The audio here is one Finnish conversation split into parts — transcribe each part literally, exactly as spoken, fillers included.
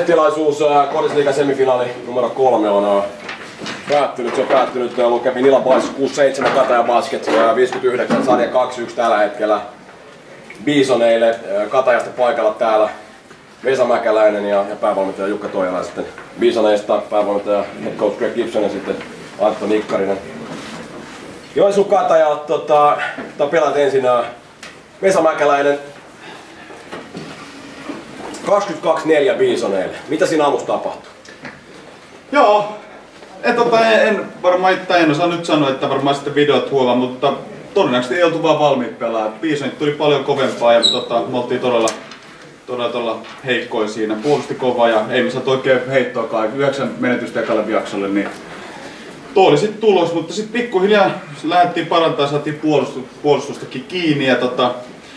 Testilaisuus Korisliigan semifinaali numero kolme on päättynyt. Se on päättynyt. Kävi Nilan Boys kuusi seitsemän Kataja Basket viisikymmentäyhdeksän sarja kaksi yksi tällä hetkellä Bisoneille. Katajasta paikalla täällä Vesa Mäkäläinen ja, ja päävalmentaja Jukka Toijala. Sitten Bisoneista päävalmentaja head coach Greg Gibson ja sitten Antto Nikkarinen. Joensuun Kataja, tota, pelaat ensin Vesa Mäkäläinen. kaksikymmentäkaksi neljä Bisoneille. Mitä siinä alussa tapahtui? Joo, en, tota, en varmaan itse en osaa nyt sanoa, että varmaan sitten videot huomaa, mutta todennäköisesti ei oltu vaan valmiit pelaa. Bisonit tuli paljon kovempaa ja tota, me oltiin todella, todella, todella heikkoja siinä. Puolusti kovaa ja ei me saatu oikein heittoakaan. Yhdeksän menetystä ekalle jaksolle, niin tuo oli sitten tulos, mutta sitten pikkuhiljaa lähdettiin parantamaan, saatiin puolustustakin kiinni ja tota,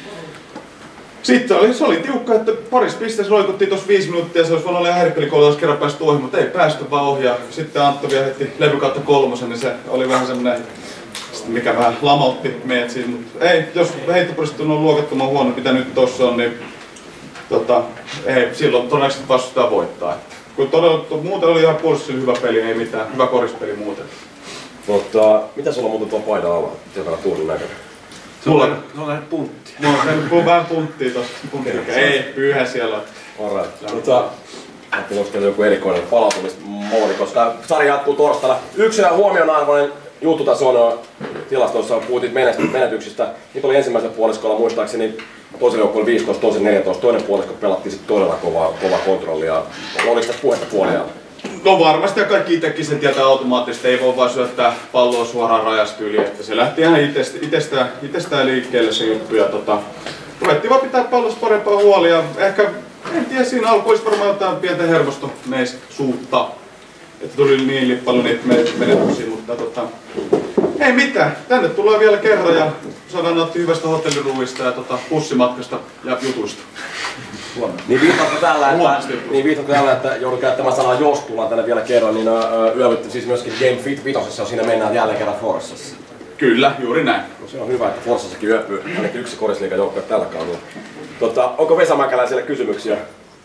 sitten oli, se oli tiukka, että parissa pisteessä roikuttiin tuossa viisi minuuttia, se olisi voinut olla härppelikoulu, olisi kerran päästy ohi, mutta ei päästy vaan ohjaa. Sitten Antto vielä heti levy kautta kolmosen, niin se oli vähän semmoinen, mikä vähän lamautti meidät siinä. Mutta ei, jos heittoprosentti on luokattoman huono, mitä nyt tossa on, niin tota, ei, silloin todennäköisesti vastustetaan voittaa. Kun todella, muuten oli ihan puolustus hyvä peli, ei mitään, hyvä korispeli muuten. Mutta mitä sulla on muuten tuo paidan alla, sen verran tuulin näköinen? Mulla se on lähdet punttia. Mulla on vähän punttia tossa. Ei, pyyhä siellä. Alright. Mutta olisiko joku erikoinen palautumismoodi, koska sarja jatkuu torstaina. Yksi huomionarvoinen juttu tässä on tilastoissa, puhutit menetyksistä. Niitä oli ensimmäisellä puoliskolla muistaakseni toisella joukkueella viisitoista, toisen neljätoista. Toinen puolisko pelattiin sitten todella kovaa, kovaa kontrollia. Oliko tässä puhetta puoliajalla? No varmasti ja kaikki itsekin sen tietää automaattisesti, ei voi vaan syöttää palloa suoraan rajasta yli, että se lähti ihan itestä, itestään, itestään liikkeelle se juttu ja tota, ruvettiin vaan pitää pallosta parempaa huolia. Ehkä, en tiedä, siinä alkuun olisi varmaan jotain pientä hermostuneisuutta, että tuli niin paljon niitä menetyksiä, mutta tota, ei mitään, tänne tullaan vielä kerran ja saadaan nauttia hyvästä hotelliruuista ja tota, bussimatkasta ja jutuista. Niin viitatko tällä, että, niin viitatko tällä, että joudun käyttämään sanaa jos tullaan tänne vielä kerran, niin uh, yövytte siis myöskin Game Fit vitosessa, siinä mennään jälleen kerran Forssassa. Kyllä, juuri näin. No, se on hyvä, että Forssassakin yöpyy ainakin yksi Korisliigan joukkue tällä kaudella. Tota, onko Vesa Mäkäläiselle kysymyksiä?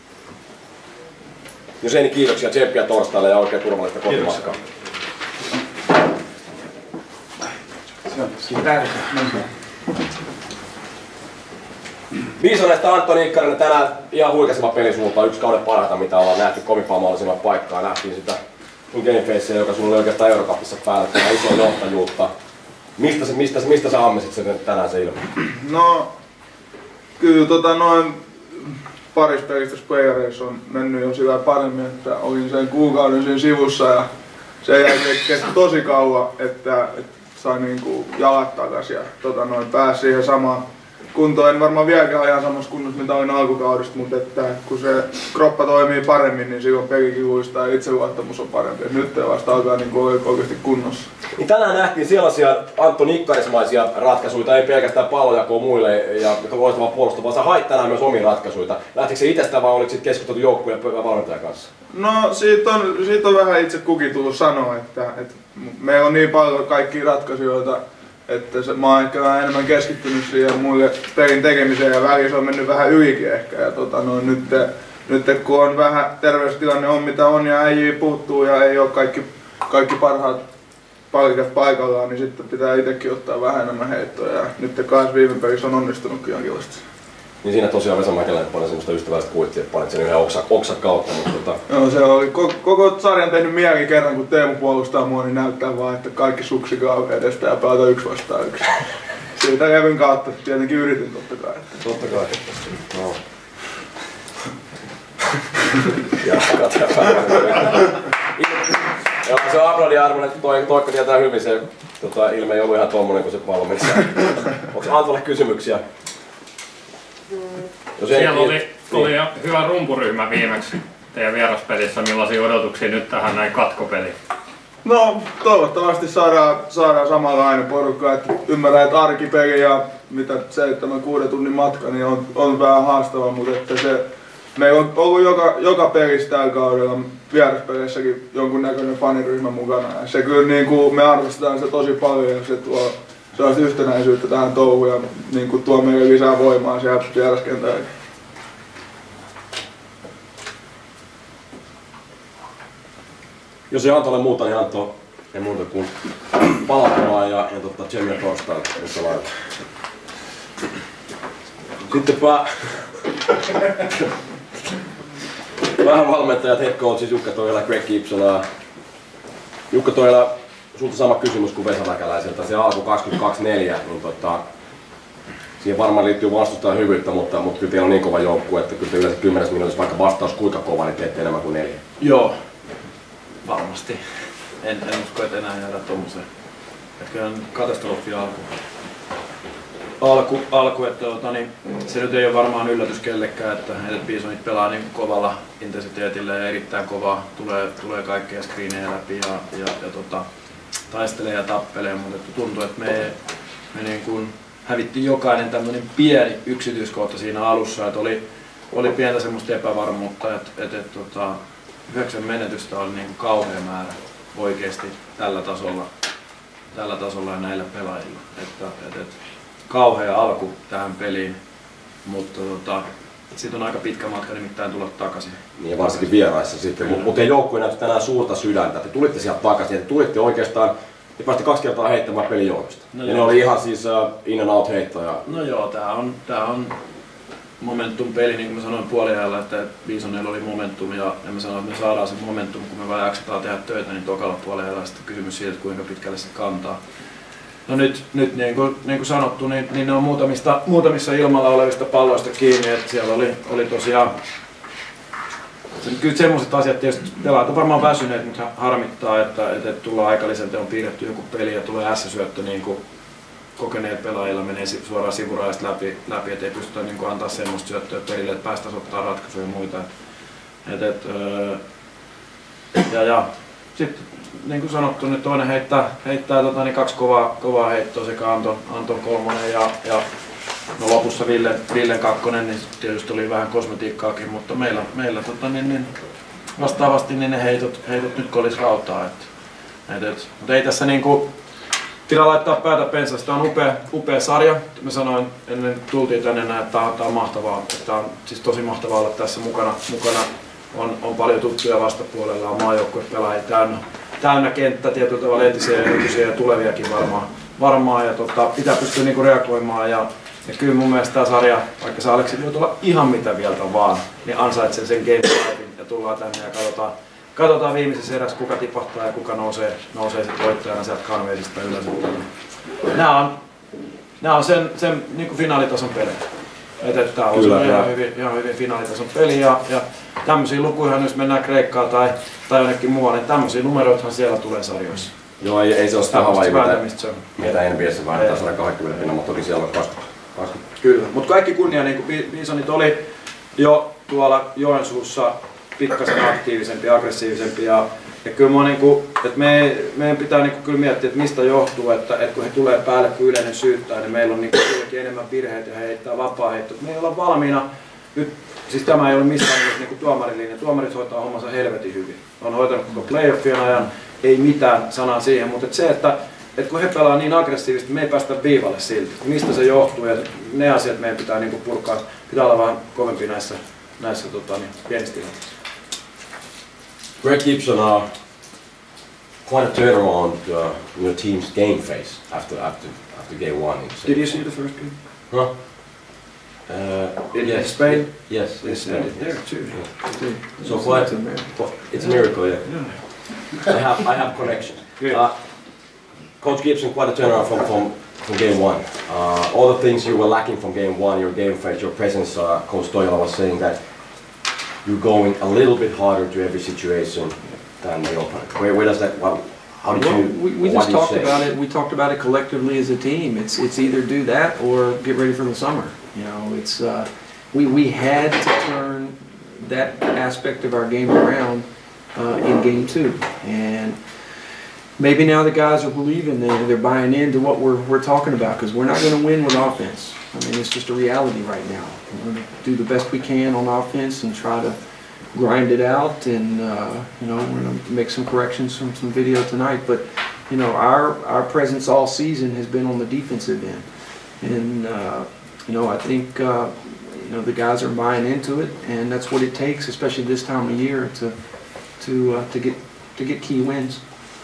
Jos ei, niin kiitoksia, tsemppiä torstaille ja oikein turvallista kotimatkaa. Bisoneista Antto Nikkarinen tänään ihan huikeasella pelisuunta, yksi kauden parhaita mitä ollaan nähty, kovimpaa mahdollisimman paikkaa. Nähtiin sitä sun gamefacea, joka sulla oli oikeastaan Eurocupissa päällä, tämä iso johtajuutta. Mistä, se, mistä, mistä sä ammisit sen tänään se ilma? No, kyllä tota noin parissa pelistä playereissa on mennyt jo sillä paremmin, että olin sen kuukauden siinä sivussa ja sen jälkeen kesti tosi kauan, että, että sai niinku jalat takas ja tota noin pääsi siihen samaan kuntoon. En varmaan vieläkään ihan samassa kunnossa mitä olin alkukaudesta, mutta että kun se kroppa toimii paremmin, niin silloin pelikin luistaa ja itseluottamus on parempi. Et nyt vasta alkaa niinku oikeasti kunnossa. Niin tänään nähtiin sellaisia Antto Nikkarismaisia ratkaisuja, ei pelkästään pallojakoa muille ja loistavaa puolusta, vaan sä hait tänään myös omia ratkaisuja. Lähtikö se itsestä vai oliko sitten keskusteltu joukkueen ja valmentajan kanssa? No siitä on, siitä on vähän itse kukin tullut sanoa, että, että meillä on niin paljon kaikkia ratkaisuja, että se, mä oon ehkä vähän enemmän keskittynyt siihen muille pelin tekemiseen ja väliin se on mennyt vähän ylikin ehkä. Ja tota, no, nyt, nyt kun on vähän terveystilanne on mitä on ja äijii puuttuu ja ei ole kaikki, kaikki parhaat palikat paikallaan, niin sitten pitää itsekin ottaa vähän enemmän heittoja. Ja nyt kanssa viime pelissä on onnistunutkin jonkinlaisesti. Niin siinä tosiaan Vesa Mäkeläinen pani semmoista ystävällistä kuittia, että panit sen yhden oksa, oksan kautta. Mutta tota... Joo, se oli koko, koko sarjan tehnyt mieli kerran, kun Teemu puolustaa mua, niin näyttää vaan, että kaikki suksikaa edestä ja pelata yksi vastaan yksi. Siitä levyn kautta tietenkin yritin totta kai. Että... Totta kai. No. Joo, se on aplodin arvoinen, että toi, Toikka tietää hyvin, se tota, ilme ei ollut ihan tommonen kuin se pallo meni. Onko Antolle kysymyksiä? Jos Siellä oli, oli niin. Hyvä rumpuryhmä viimeksi teidän vieraspelissä. Millaisia odotuksia nyt tähän näin katkopeliin? No toivottavasti saadaan, saadaan samanlainen porukka, että ymmärrän, että arkipeli ja mitä seitsemän kuuden tunnin matka niin on, on vähän haastava, mutta että se, meillä on ollut joka, joka pelissä tällä kaudella vieraspeleissäkin jonkunnäköinen faniryhmä mukana. Ja se kyllä niin kuin, me arvostetaan sitä tosi paljon ja se tuo sellaista yhtenäisyyttä tähän touhuun ja niin kuin tuo meille lisää voimaa siellä vieraskentällä. Jos ei Antolle muuta, niin Antto ei muuta kuin palautumaan ja, ja tota, Jamie torstain yhtä lailla. Sittenpä vähän valmentajat, head coachis Jukka Toila, Greg Gibson. Jukka Toila, sulta sama kysymys kuin Vesa Mäkäläiseltä. Se alku kaksikymmentäkaksi neljä, niin tota, siihen varmaan liittyy vastustajan hyvyyttä, mutta, mutta kyllä teillä on niin kova joukkue, että kyllä te yleensä kymmenessä minuutissa, vaikka vastaus kuinka kova, niin teette enemmän kuin neljä. Joo, varmasti. En, en usko, että enää jäädä tommoseen. Että kyllä on katastrofi alku. Alku, alku että tuota, niin, se nyt ei ole varmaan yllätys kellekään, että, että Bisonit pelaa niin kovalla intensiteetillä ja erittäin kovaa. Tulee, tulee kaikkea screenejä läpi ja, ja, ja tota, taistelee ja tappelee, mutta tuntuu, että me, me niin kuin hävittiin jokainen tämmöinen pieni yksityiskohta siinä alussa, että oli, oli pientä semmoista epävarmuutta, että, että, että tota, yhdeksän menetystä oli niin kauhea määrä oikeasti tällä tasolla, tällä tasolla ja näillä pelaajilla. Että, että, että kauhea alku tähän peliin, mutta tota, siitä on aika pitkä matka nimittäin tulla takaisin. Niin ja varsinkin vieraissa sitten, mutta mut joukkue näytti tänään suurta sydäntä. Te tulitte sieltä takaisin, te tulitte oikeastaan, te pääsitte kaksi kertaa heittämään pelin johdosta. No ja joo. Ne oli ihan siis uh, in and out heittoja. No joo, tää on, tää on momentum peli, niin kuin mä sanoin puoliajalla, että Bisonilla oli momentum ja, ja mä sanoin, että me saadaan se momentum, kun me vaan jaksetaan tehdä töitä, niin tokalla puoliajalla sitten kysymys siitä, että kuinka pitkälle se kantaa. No nyt, nyt niin, kuin, niin kuin sanottu, niin, niin ne on muutamista, muutamissa ilmalla olevista palloista kiinni, että siellä oli, oli tosiaan se, kyllä semmoiset asiat tietysti pelaat on varmaan väsyneet, mutta harmittaa, että, että tullaan aikalliselta on piirretty joku peli ja tulee ässäsyöttö niin kuin kokeneet pelaajilla menee suoraan sivurajasta läpi, läpi ettei pystytä niin kuin antaa semmoista syöttöä perille, että päästäisiin ottaa ratkaisuja ja muita. Et, et, öö, ja, ja sitten niin kuin sanottu, niin toinen heittää, heittää tota, niin kaksi kovaa, kovaa heittoa sekä Anton, Anton kolmonen ja, ja no lopussa Ville, Villen kakkonen, niin tietysti oli vähän kosmetiikkaakin, mutta meillä, meillä tota, niin, niin vastaavasti niin ne heitot, heitot nyt kolis rautaa. Et, et, et, mutta ei tässä niinku pidä laittaa päätä pensasta. Tämä on upea, upea sarja. Mä sanoin ennen tultiin tänne näin, että tämä on mahtavaa. Tämä on siis tosi mahtavaa olla tässä mukana. mukana. On, on paljon tuttuja vastapuolella, on maajoukkuepelaajia täynnä, täynnä kenttä, tietyllä tavalla entisiä ja nykyisiä ja tuleviakin varmaan. varmaan ja tota, pitää pystyä niinku reagoimaan. Ja, ja kyllä mun mielestä tämä sarja, vaikka se Aleksi voi tulla ihan mitä mieltä vaan, niin ansaitsee sen game fivein ja tullaan tänne ja katsotaan, katsotaan viimeisessä erässä kuka tipahtaa ja kuka nousee, nousee sitten voittajana sieltä kanveisista ylös. Nämä on, nämä on sen, sen niin kuin finaalitason pelejä. Että tämä on kyllä, ihan, hyvin, ihan hyvin finaalitason peli ja, ja tämmöisiä lukuja, jos mennään Kreikkaan tai, tai jonnekin muualle, niin tämmöisiä numeroithan siellä tulee sarjoissa. Joo, ei, ei se ole sitä havaijia, mitä, mitä N B A:ssä väännetään sata kaksikymmentä pinnan, mutta toki siellä on kaksikymmentä. kaksikymmentä. Kyllä, mutta kaikki kunnia, niin kuin Bisonit oli jo tuolla Joensuussa pikkasen aktiivisempi, aggressiivisempi ja, ja kyllä mä, niin kuin, että me, meidän pitää niin kuin, kyllä miettiä, että mistä johtuu, että, että kun he tulee päälle, kun yleinen syyttää, niin meillä on niin kuin, enemmän virheitä ja he heittää vapaa heitto. Me ei olla valmiina, nyt, siis tämä ei ole missään niin kuin tuomarilinja, tuomarit hoitaa hommansa helvetin hyvin. On hoitanut koko playoffien ajan, ei mitään sanaa siihen, mutta että se, että, että kun he pelaa niin aggressiivisesti, me ei päästä viivalle silti. Mistä se johtuu ja ne asiat meidän pitää niin kuin purkaa, pitää olla vähän kovempi näissä, näissä tota, niin, pienissä tilanteissa. Greg Gibson, uh, quite a turnaround uh, in your team's game phase after after after game one. Did you see the first game? Huh? Uh, in yes, Spain? Yes, they said it there too. Yeah. So quite, it's a miracle, yeah. yeah. I have I have connection. Uh, Coach Gibson, quite a turnaround from from, from game one. Uh, all the things you were lacking from game one, your game phase, your presence. Uh, Coach Toila was saying that you're going a little bit harder to every situation than the opponent. Where, where does that? Well, how did well, you? We, we just talked about it. We talked about it collectively as a team. It's it's either do that or get ready for the summer. You know, it's uh, we we had to turn that aspect of our game around uh, in game two, and maybe now the guys are believing that they're buying into what we're we're talking about because we're not going to win with offense. I mean, it's just a reality right now. We're going to do the best we can on offense and try to grind it out, and uh, you know, we're going to make some corrections from some video tonight. But you know, our our presence all season has been on the defensive end, and uh, you know, I think uh, you know the guys are buying into it, and that's what it takes, especially this time of year, to to uh, to get to get key wins.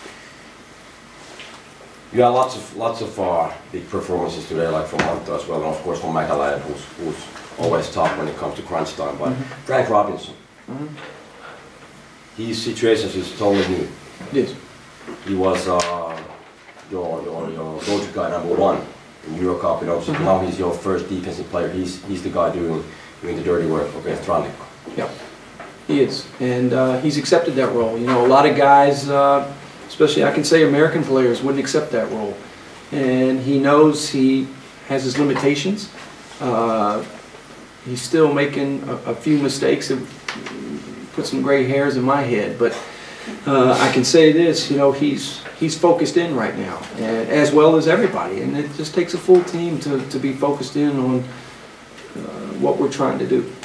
You got lots of lots of uh, big performances today, like from Hunter as well, and of course from McAllion, who's, who's always tough when it comes to crunch time. But mm-hmm. Frank Robinson, mm-hmm. his situation is totally new. Yes. He was uh, your your your go-to guy number one in Euro Cup, you know. So mm-hmm. now he's your first defensive player. He's he's the guy doing doing the dirty work against Rannikko. Yeah, he is, and uh, he's accepted that role. You know, a lot of guys. Uh, Especially, I can say American players wouldn't accept that role. And he knows he has his limitations. Uh, he's still making a, a few mistakes that put some gray hairs in my head. But uh, I can say this, you know, he's he's focused in right now, and, as well as everybody. And it just takes a full team to, to be focused in on uh, what we're trying to do.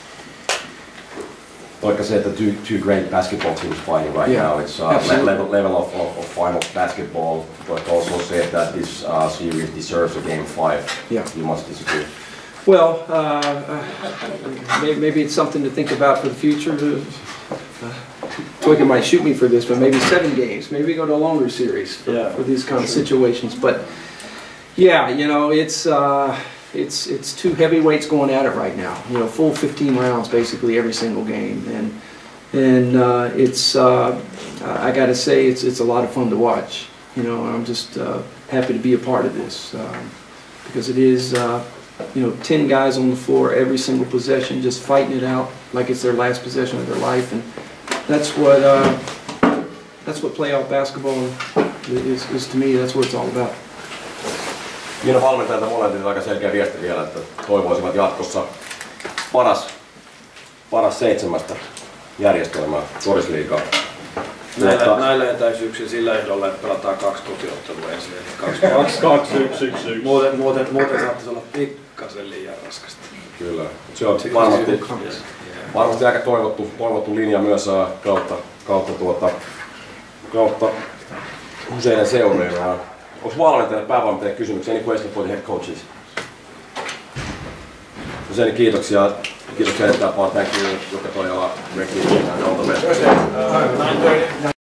Like I said, the two, two great basketball teams fighting right yeah, now. It's uh, level, level of, of, of finals basketball, but also said that this uh, series deserves a game five. Yeah. You must disagree. Well, uh, uh, maybe it's something to think about for the future. Uh, Toyka might shoot me for this, but maybe seven games. Maybe we go to a longer series for, yeah, for these kind of situations. But yeah, you know, it's. Uh, It's it's two heavyweights going at it right now. You know, full fifteen rounds basically every single game, and and uh, it's uh, I got to say it's it's a lot of fun to watch. You know, I'm just uh, happy to be a part of this um, because it is uh, you know ten guys on the floor every single possession, just fighting it out like it's their last possession of their life, and that's what uh, that's what playoff basketball is, is to me. That's what it's all about. Minä valmentajalta molemmilta aika selkeä viesti vielä, että toivoisivat jatkossa paras, paras seitsemästä järjestelmää Korisliigaa. Näillä, näillä etäisyyksillä sillä ehdolla, että pelataan kaksi kotiottelua ensin. kaksi kaksi yksi yksi yksi. Muuten, muuten, muuten saattaisi olla pikkasen liian raskasta. Kyllä. Se on varmasti, varmasti aika toivottu, toivottu linja myös kautta, kautta, tuota, kautta useiden seurojen. Onko valmentajalle, päävalmentajalle kysymyksiä, any question for the head coaches? Usein kiitoksia. Kiitoksia erittäin paljon. Thank you, Jukka Toijala, Ricky, and all the best.